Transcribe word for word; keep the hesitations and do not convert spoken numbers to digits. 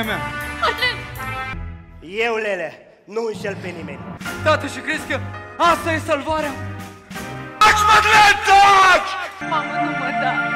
mea. Madlen! Eu, Lele, nu înșel pe nimeni. Tată, și crezi că asta e salvarea? Taci, Madlen, taci! Mamă, nu mă da!